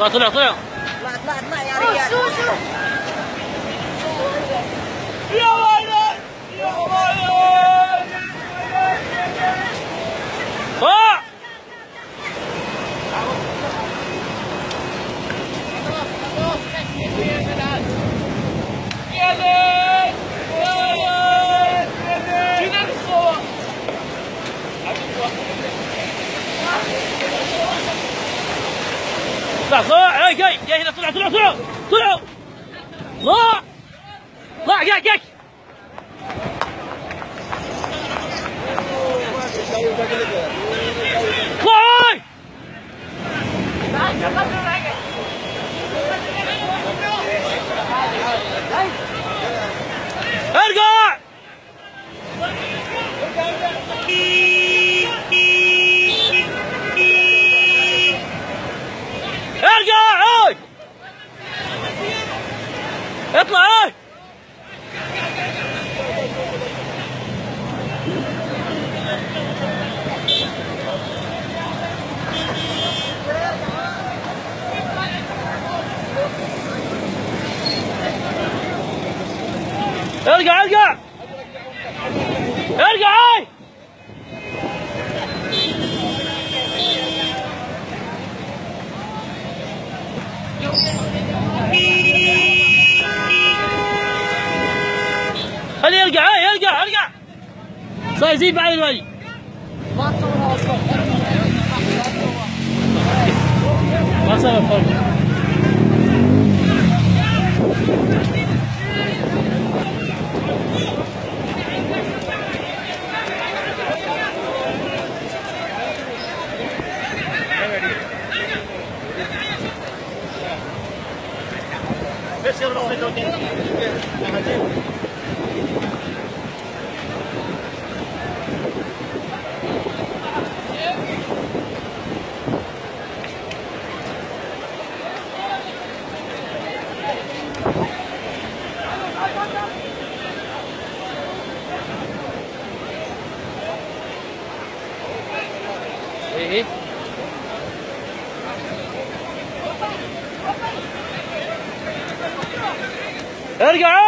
طلع اطلع يا رجال. يا ولد يا ولد. يا ليل جينا نصور. طلع جاي هنا. طلع جاي ارجع. اطلع. ارجع. خليه يرجع. صار يزيد بعد الوجه. ما صار فرق. بس يلا ايه ارجع.